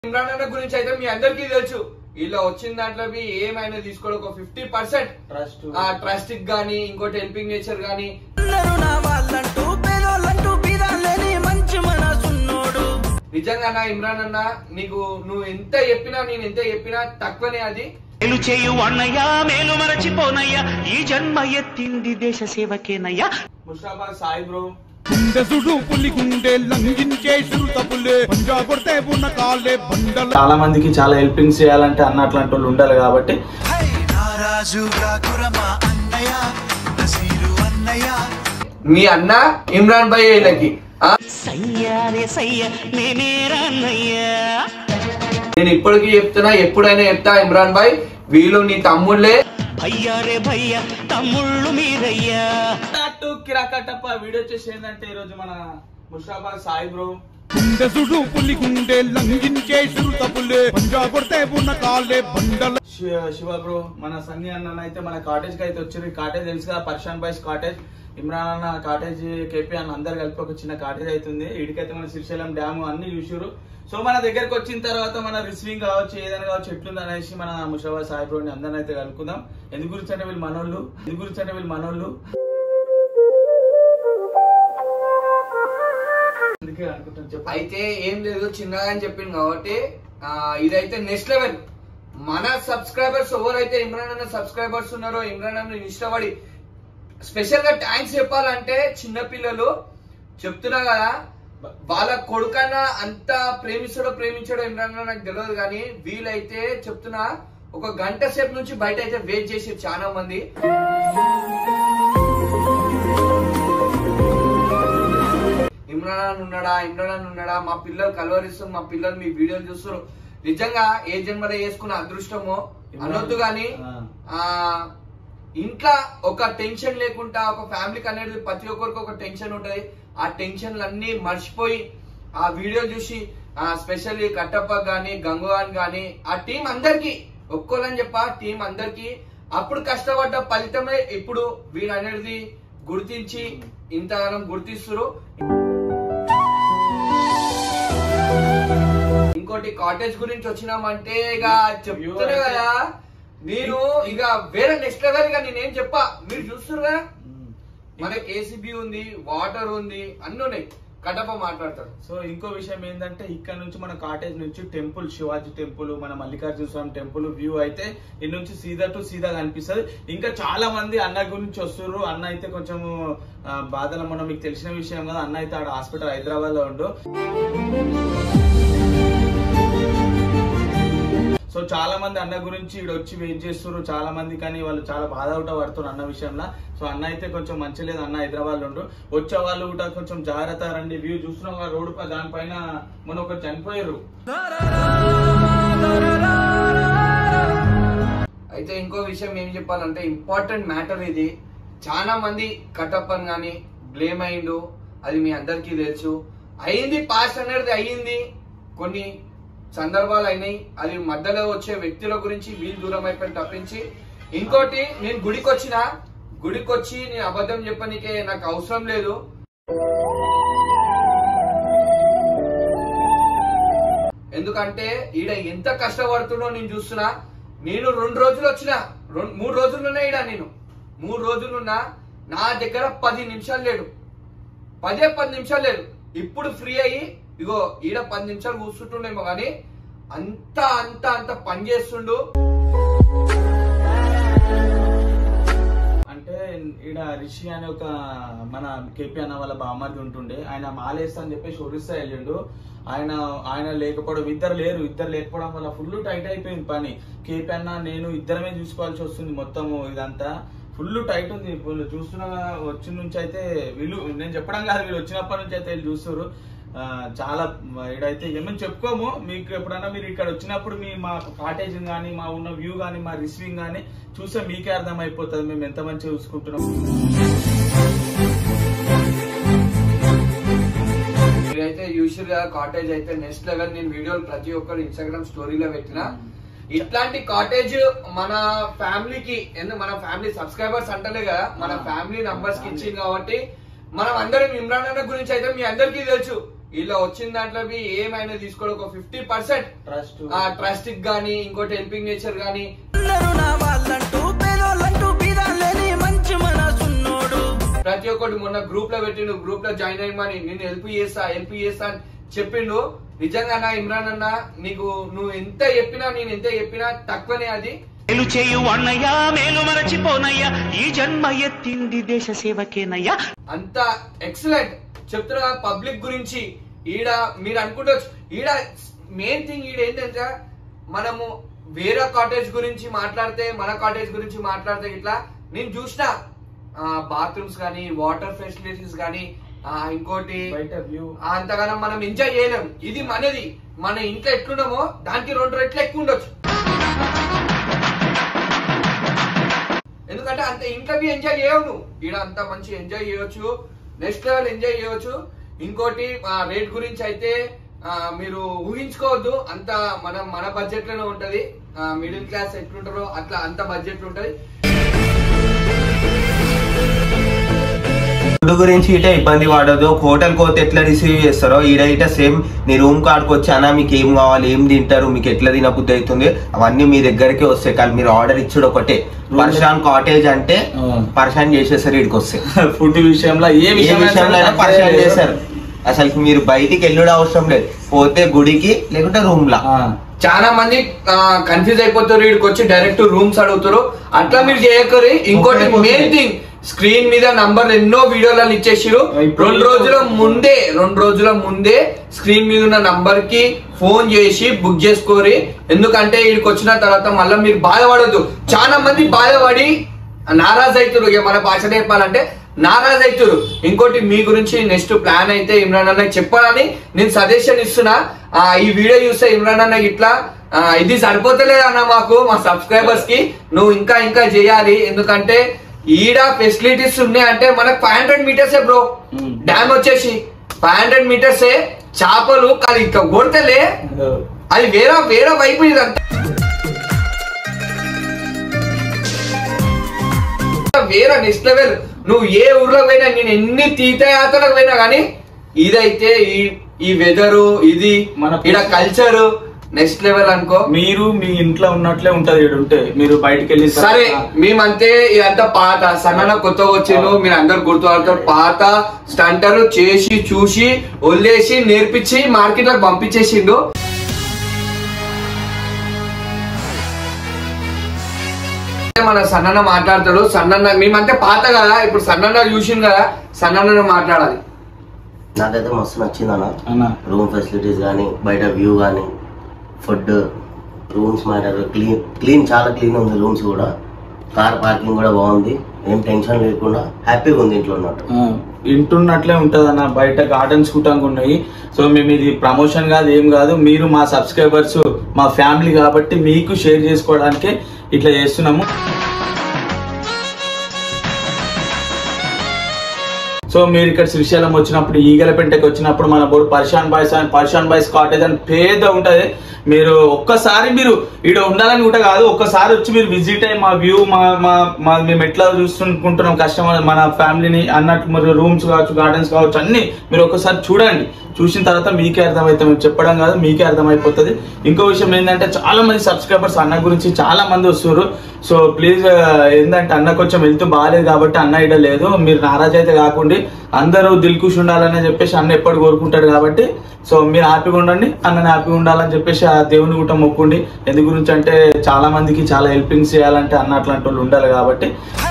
ఇమ్రాన్ అన్న గురించి అయితే మీ అందరికీ తెలుసు. ఇలా వచ్చిన దాంట్లో ఏమైనా తీసుకోవడం ఒక 50% ట్రస్ట్ గానీ ఇంకోటి హెల్పింగ్ నేచర్ గానీ నిజంగా నా ఇమ్రాన్ అన్న నీకు నువ్వు ఎంత చెప్పినా నేను ఎంత చెప్పినా తక్కువనే. అది మేలు చేయు అన్నయ్యా మేలు మరచిపోనయ్యా ఈ జన్మ ఎత్తింది దేశ సేవకేనయ్యా. ముస్తాఫా సాయి బ్రో చాలా మందికి చాలా హెల్పింగ్ చేయాలంటే అన్న అట్లాంటి వాళ్ళు ఉండాలి కాబట్టి మీ అన్న ఇమ్రాన్ భాయ్ వీళ్ళకి నేను ఇప్పటికీ చెప్తున్నా, ఎప్పుడైనా చెప్తా ఇమ్రాన్ భాయ్ వీళ్ళు నీ తమ్ముళ్ళే. భయ్యారే భయ్య తమ్ముళ్ళు మీరయ్యా. కిరాకట్టప్ప వీడియో చేసి ఏంటంటే ఈరోజు మన ముస్తాఫా సాయి బ్రో శివ బ్రో మన సన్నీ అన్న అయితే మన కాటేజ్ కి అయితే వచ్చారు. కాటేజ్ తెలుసు కదా, పర్షాన్ బాయ్స్ కాటేజ్, ఇమ్రాన్ అన్న కాటేజ్, కేపీ అన్న అందరు కలిపి ఒక చిన్న కాటేజ్ అవుతుంది. ఇడికైతే మన శ్రీశైలం డ్యామ్ అన్ని చూసారు. సో మన దగ్గరకు వచ్చిన తర్వాత మన రిసీవింగ్ కావచ్చు ఏదైనా కావచ్చు ఎట్లుంది అనేసి మన ముస్తాఫా సాయి బ్రోని అందరిని అయితే కలుపుకుందాం. ఎందుకు గురించి అంటే వీళ్ళు మనోళ్ళు అయితే ఏం లేదు చిన్నగా అని చెప్పింది కాబట్టి ఇదైతే నెక్స్ట్ లెవెల్. మన సబ్స్క్రైబర్స్ ఎవరైతే ఇమ్రాన్ అన్న సబ్స్క్రైబర్స్ ఉన్నారో, ఇమ్రాన్ అన్న ఇష్టపడి స్పెషల్ గా థ్యాంక్స్ చెప్పాలంటే చిన్నపిల్లలు చెప్తున్నా కదా, వాళ్ళ కొడుకన్నా అంత ప్రేమించడో ఇమ్రాన్ అన్న నాకు తెలియదు కానీ వీళ్ళైతే చెప్తున్నా ఒక గంట సేపు నుంచి బయట అయితే వెయిట్ చేసి చాలా మంది. ఇమ్రాన్ ఉన్నాడా మా పిల్లలు కలవరిస్తారు, మా పిల్లలు మీ వీడియోలు చూస్తారు. నిజంగా ఏ జన్మలో చేసుకున్న అదృష్టమో అనొద్దు గాని ఇంట్లో ఒక టెన్షన్ లేకుండా ఒక ఫ్యామిలీకి అనేది ప్రతి ఒక్కరికి ఒక టెన్షన్ ఉంటది. ఆ టెన్షన్లు అన్ని మర్చిపోయి ఆ వీడియో చూసి స్పెషల్లీ కట్టప్ప గాని గంగువాన్ గాని ఆ టీం అందరికి ఒక్కోలని చెప్పా టీం అందరికి అప్పుడు కష్టపడ్డ ఫలితమే ఇప్పుడు వీడు అనేది గుర్తించి ఇంతగానం గుర్తిస్తారు. ఇంకోటి కాటేజ్ గురించి వచ్చినామంటే ఇక చెప్తున్నా కదా, నేను ఇక వేరే నెక్స్ట్ లెవెల్ గా నేనేం చెప్పా మీరు చూస్తున్నా. మనకి ఏసీబీ ఉంది, వాటర్ ఉంది, అన్ని ఉన్నాయి. కట్టప్ప మాట్లాడతాడు. సో ఇంకో విషయం ఏంటంటే ఇక్కడ నుంచి మన కాటేజ్ నుంచి టెంపుల్ శివాజీ టెంపుల్, మన మల్లికార్జున స్వామి టెంపుల్ వ్యూ అయితే ఇటు నుంచి సీదా టు సీదా కనిపిస్తుంది. ఇంకా చాలా మంది అన్న గురించి వస్తున్నారు. అన్న అయితే కొంచెం బాధలో మనం మీకు తెలిసిన విషయం కదా, అన్న అయితే ఆడ హాస్పిటల్ హైదరాబాద్ లో ఉండు. సో చాలా మంది అన్న గురించి ఇక్కడ వచ్చి వెయిట్ చేస్తున్నారు చాలా మంది, కానీ వాళ్ళు చాలా బాధ పడుతున్నారు అన్న విషయంలో. సో అన్న అయితే కొంచెం మంచి లేదు, అన్న హైదరాబాద్ లో ఉండు. వచ్చే వాళ్ళు కూడా కొంచెం జాగ్రత్త రండి. వ్యూ చూస్తున్నాం రోడ్డు దానిపైన మొన్న ఒకరు చనిపోయారు. అయితే ఇంకో విషయం ఏం చెప్పాలంటే ఇంపార్టెంట్ మ్యాటర్ ఇది. చాలా మంది కట్టప్పని గాని బ్లేమ్ అయిండు, అది మీ అందరికీ తెలుసు. అయింది పాస్ట్ అనేది అయ్యింది, కొన్ని సందర్భాలు అయినాయి. అది మధ్యలో వచ్చే వ్యక్తుల గురించి వీళ్ళు దూరం అయిపోయి తప్పించి. ఇంకోటి నేను గుడికి వచ్చి నేను అబద్ధం చెప్పనీకే నాకు అవసరం లేదు. ఎందుకంటే ఈడ ఎంత కష్టపడుతున్నో నేను చూస్తున్నా. నేను 2 రోజులు వచ్చిన 3 రోజులున్నా ఈడ, నేను 3 రోజులున్నా నా దగ్గర 10 నిమిషాలు లేడు, 10 నిమిషాలు లేదు. ఇప్పుడు ఫ్రీ అయ్యి ఇగో ఈడ 10 నిమిషాలు కూర్చుంటుండేమో కానీ అంత పని చేస్తుండు. అంటే ఈడ రిషి అనే ఒక మన కేపీ అన్న వాళ్ళ బామ్మది ఉంటుండే, ఆయన మాలేస్తా అని చెప్పేసి ఒరిస్సా వెళ్ళిండు. ఆయన లేకపోవడం, ఇద్దరు లేకపోవడం వల్ల ఫుల్ టైట్ అయిపోయింది పని. కేపీ అన్న నేను ఇద్దరమే చూసుకోవాల్సి వస్తుంది. మొత్తము ఇదంతా ఫుల్ టైట్ ఉంది. చూస్తున్నా వచ్చిన నుంచి అయితే వీళ్ళు, నేను చెప్పడం కాదు, వీళ్ళు వచ్చినప్పటి నుంచి అయితే వీళ్ళు చూస్తారు. చాలా ఇడైతే ఏమని చెప్పుకోము. మీకు ఎప్పుడైనా మీరు ఇక్కడ వచ్చినప్పుడు మా కాటేజ్ కానీ మా ఉన్న వ్యూ కానీ మా రిసీవింగ్ కానీ చూస్తే మీకే అర్థం అయిపోతుంది మేము ఎంత మంచిగా చూసుకుంటున్నాం. మీరైతే యూజువల్ గా కాటేజ్ అయితే నెక్స్ట్ లెవెల్. నేను వీడియోలు ప్రతి ఒక్కరు ఇన్స్టాగ్రామ్ స్టోరీలో పెట్టిన. ఇట్లాంటి కాటేజ్ మన ఫ్యామిలీకి, మన ఫ్యామిలీ సబ్స్క్రైబర్స్ అంటలే కదా, మన ఫ్యామిలీ నంబర్స్ కి ఇచ్చింది కాబట్టి మనం అందరం ఇమ్రాన్ అన్న గురించి అయితే మీ అందరికీ తెలుసు. ఇలా వచ్చిన దాంట్లో ఏమైనా తీసుకోవడం ఒక 50% ట్రస్ట్ గానీ ఇంకోటి హెల్పింగ్ నేచర్ గానీ ప్రతి ఒక్కటి మొన్న గ్రూప్ లో పెట్టిండు, గ్రూప్ లో జాయిన్ అయ్యమని నేను హెల్ప్ చేస్తా అని చెప్పిండు. నిజంగా నా ఇమ్రాన్ అన్న నీకు నువ్వు ఎంత చెప్పినా నేను ఎంత చెప్పినా తక్కువనే. అది మేలు చేయు అన్నయ్య మేలు మరచిపోనయ్యా ఈ జన్మ ఎత్తింది దేశ సేవకేనయ్యా. అంత ఎక్సలెంట్ చెప్తున్నా పబ్లిక్ గురించి. ఈడ మీరు అనుకుంటవచ్చు ఈడ మెయిన్ థింగ్ ఈడ ఏంటంటే మనము వేరే కాటేజ్ గురించి మాట్లాడితే మన కాటేజ్ గురించి మాట్లాడితే ఇట్లా నేను చూసిన బాత్రూమ్స్ కానీ వాటర్ ఫెసిలిటీస్ కానీ ఇంకోటి అంతగానో మనం ఎంజాయ్ చేయలేం. ఇది మనది, మన ఇంట్లో ఎట్లున్నామో దానికి 2 రెట్లు ఎక్కువ ఉండొచ్చు. ఎందుకంటే అంత ఇంట్లో ఎంజాయ్ చేయవు నువ్వు, ఈడ అంత మంచి ఎంజాయ్ చేయొచ్చు, నెక్స్ట్ లెవెల్ ఎంజాయ్ చేయొచ్చు. ఇంకోటి రేట్ గురించి అయితే మీరు ఊహించుకోవద్దు, అంత మన బడ్జెట్ లోనే ఉంటది. మిడిల్ క్లాస్ ఎట్లుంటారో అట్లా అంత బడ్జెట్ ఉంటది. ఫుడ్ గురించి ఇట ఇబ్బంది పడదు. హోటల్ కోతే ఎట్లా రిసీవ్ చేస్తారో ఈడ ఇట సేమ్ నీ రూమ్ కాడికి వచ్చి అన్న మీకు ఏం కావాలి, ఏం తింటారు, మీకు ఎట్లా తినబుద్ధి అవుతుంది అవన్నీ మీ దగ్గరికి వస్తాయి. కానీ మీరు ఆర్డర్ ఇచ్చుడు ఒకటే. పర్షాన్ కాటేజ్ అంటే పర్షాన్ చేసేసారు ఇక్కడికి వస్తే. ఫుడ్ విషయంలో ఏ విషయంలో పర్షాన్ చేశారు. అసలు మీరు బయటికి వెళ్ళడం అవసరం లేదు, పోతే గుడికి లేకుంటే రూమ్ లా. చాలా మంది కన్ఫ్యూజ్ అయిపోతారు, వీడికి వచ్చి డైరెక్ట్ రూమ్స్ అడుగుతారు. అట్లా మీరు చేయకరి. ఇంకోటి మెయిన్ థింగ్ స్క్రీన్ మీద నంబర్ ఎన్నో వీడియోలలో ఇచ్చేసారు. 2 రోజుల ముందే స్క్రీన్ మీద ఉన్న నంబర్ కి ఫోన్ చేసి బుక్ చేసుకోరి. ఎందుకంటే వీడికి వచ్చిన తర్వాత మళ్ళీ మీరు బాధపడద్దు. చాలా మంది బాధపడి నారాజ్ అవుతారు. ఇక మన భాష చెప్పాలంటే నారాజ్ అవుతారు. ఇంకోటి మీ గురించి నెక్స్ట్ ప్లాన్ అయితే ఇమ్రాన్ అన్నకి చెప్పాలని నేను సజెషన్ ఇస్తున్నా. ఈ వీడియో చూస్తే ఇమ్రాన్ అన్నకి ఇట్లా ఇది సరిపోతలేదు అన్న మాకు, మా సబ్స్క్రైబర్స్ కి నువ్వు ఇంకా చేయాలి. ఎందుకంటే ఈడ ఫెసిలిటీస్ ఉన్నాయంటే మనకు 500 మీటర్సే బ్రో. డ్యామ్ వచ్చేసి 500 మీటర్సే. చేపలు కాదు ఇంకా కొడతలే, అది వేరే వైపు. ఇదంతా వేరే నెక్స్ట్ లెవెల్. నువ్వు ఏ ఊర్లో పోయినా, నేను ఎన్ని తీర్థయాత్రలకు పోయినా కానీ ఇదైతే ఈ వెదరు ఇది మన ఈడ కల్చర్ నెక్స్ట్ లెవెల్ అనుకో. మీరు మీ ఇంట్లో ఉన్నట్లే ఉంటది ఉంటే మీరు బయటకు వెళ్ళి. సరే మేమంతే ఇదంతా పాత సన్న కొత్తగా వచ్చాను, మీరు అందరు గుర్తుపడతారు. పాత స్టంటర్ చేసి చూసి వదిలేసి నేర్పించి మార్కెట్ లో పంపించేసిండు. మన సన్న మాట్లాడతాడు. సన్న మేమంతే పాత కదా, ఇప్పుడు సన్న చూసింది కదా, సన్న మాట్లాడాలి. నాకైతే మస్తు నచ్చింది అన్న. రూమ్ ఫెసిలిటీస్ కానీ, బయట వ్యూ కానీ, ఫుడ్, రూమ్స్ మ్యాటర్, క్లీన్ చాలా క్లీన్ ఉంది రూమ్స్ కూడా. కార్ పార్కింగ్ కూడా బాగుంది, ఏం టెన్షన్ లేకుండా హ్యాపీగా ఉంది ఇంట్లో ఉన్నట్టు. ఇంటున్నట్లే ఉంటది అన్న. బయట గార్డెన్స్ కుటంగా ఉన్నాయి. సో మేము ఇది ప్రమోషన్ కాదు, ఏం కాదు. మీరు మా సబ్స్క్రైబర్స్, మా ఫ్యామిలీ కాబట్టి మీకు షేర్ చేసుకోవడానికి ఇట్లా చేస్తున్నాము. సో మీరు ఇక్కడ శ్రీశైలం వచ్చినప్పుడు, ఈగలపెంటకి వచ్చినప్పుడు మన బోర్డు పర్షాన్ బాయ్స్ కాటేజ్ అని పేద ఉంటది. మీరు ఒక్కసారి మీరు ఈడ ఉండాలని కూడా కాదు, ఒక్కసారి వచ్చి మీరు విజిట్ అయ్యి మా వ్యూ మేము ఎట్లా చూసుకుంటున్నాం కస్టమర్ మన ఫ్యామిలీని అన్నట్టు, మరి రూమ్స్ కావచ్చు, గార్డెన్స్ కావచ్చు, అన్ని మీరు ఒక్కసారి చూడండి. చూసిన తర్వాత మీకే అర్థమవుతుంది, మేము చెప్పడం కాదు, మీకే అర్థమైపోతుంది. ఇంకో విషయం ఏంటంటే చాలా మంది సబ్స్క్రైబర్స్ అన్న గురించి చాలా మంది వస్తున్నారు. సో ప్లీజ్ ఏంటంటే అన్న కొంచెం హెల్త్ బాగాలేదు కాబట్టి అన్న ఇడ లేదు, మీరు నారాజ్ అయితే కాకుండా అందరూ దిల్కుష్ ఉండాలని చెప్పేసి అన్న ఎప్పుడు కోరుకుంటాడు కాబట్టి సో మీరు హ్యాపీగా ఉండండి, అన్నని హ్యాపీగా ఉండాలని చెప్పేసి ఆ దేవుని కూడా మొక్కండి. ఎందు గురించి అంటే చాలా మందికి చాలా హెల్పింగ్స్ చేయాలంటే అన్న అట్లాంటి వాళ్ళు ఉండాలి కాబట్టి.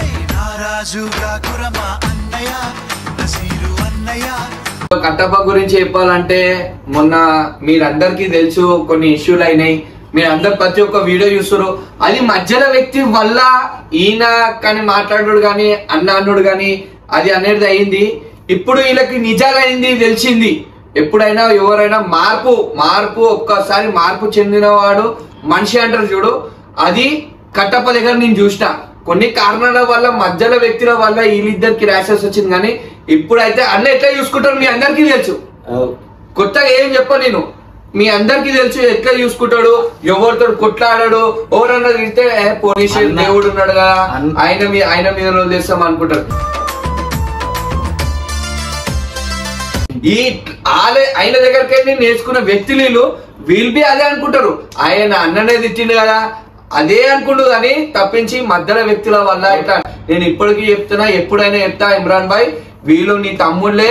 కట్టప్ప గురించి చెప్పాలంటే మొన్న మీరందరికీ తెలుసు కొన్ని ఇష్యూలు అయినాయి. మీరందరు ప్రతి ఒక్క వీడియో చూస్తారు. అది మధ్యలో వ్యక్తి వల్ల ఈయన కానీ మాట్లాడు కానీ అన్నుడు కానీ అది అనేది అయింది. ఇప్పుడు వీళ్ళకి నిజాలు అయింది తెలిసింది. ఎప్పుడైనా ఎవరైనా మార్పు ఒక్కసారి మార్పు చెందినవాడు మనిషి అంటారు చూడు, అది కట్టప్ప దగ్గర నేను చూసిన. కొన్ని కారణాల వల్ల మధ్యలో వ్యక్తుల వల్ల వీళ్ళిద్దరికి ర్యాషెస్ వచ్చింది. కానీ ఇప్పుడైతే అన్న ఎట్లా చూసుకుంటారు మీ అందరికీ తెలుసు. కొత్తగా ఏం చెప్ప నేను, మీ అందరికీ తెలుసు ఎట్లా చూసుకుంటాడు, ఎవరితో కొట్లాడాడు. ఎవరన్నా తిడితే పోలీసు దేవుడు ఉన్నాడు కదా ఆయన మీద వదిలేస్తాం అనుకుంటారు. ఈ ఆయన దగ్గరికి వెళ్ళి నేర్చుకున్న వ్యక్తులు వీళ్ళు బి అదే అనుకుంటారు. ఆయన అన్ననే తిట్టిండు కదా అదే అనుకుంటు కానీ తప్పించి మధ్యలో వ్యక్తుల వల్ల ఇట్లా నేను ఇప్పటికీ చెప్తున్నా, ఎప్పుడైనా చెప్తా ఇమ్రాన్ భాయ్, వీళ్ళు నీ తమ్ముళ్ళే.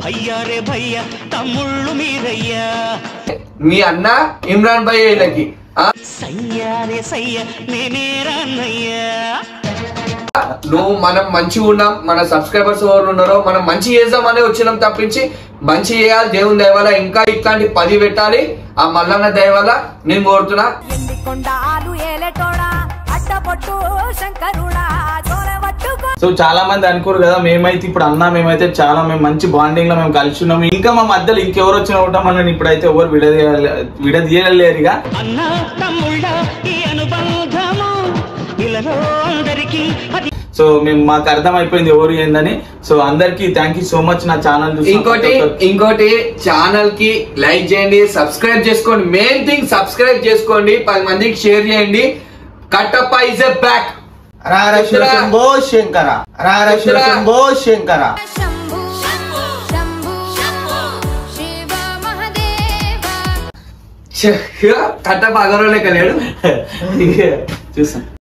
మీ అన్న ఇమ్రాన్ భాయ్ వీళ్ళకి నువ్వు మనం మంచిగా ఉన్నాం, మన సబ్స్క్రైబర్స్ ఎవరు ఉన్నారో మనం మంచి చేద్దాం అనే వచ్చినాం తప్పించి మంచి చేయాలి. దేవుని దయ వల్ల ఇంకా ఇట్లాంటి 10 పెట్టాలి. ఆ మల్లన్న దయ వల్ల నేను కోరుతున్నా. సో చాలా మంది అనుకోరు కదా, మేమైతే ఇప్పుడు అన్నా మేమైతే చాలా మేము మంచి బాండింగ్ లో మేము కలిసి ఉన్నాం. ఇంకా మా మధ్యలో ఇంకెవరు వచ్చినా ఉంటాం మనని ఇప్పుడైతే ఎవరు విడదీయలేరు. ఇక సో మేము మాకు అర్థం అయిపోయింది ఎవరు ఏందని. సో అందరికి థ్యాంక్ యూ సో మచ్ నా ఛానల్. ఇంకోటి ఛానల్ కి లైక్ చేయండి, సబ్స్క్రైబ్ చేసుకోండి. మెయిన్ థింగ్ సబ్స్క్రైబ్ చేసుకోండి, 10 మందికి షేర్ చేయండి. Kattappa is a back. Shambho Shankara, Shambho Shankara. Kattappa అగరోలేక లేడు చూసాం.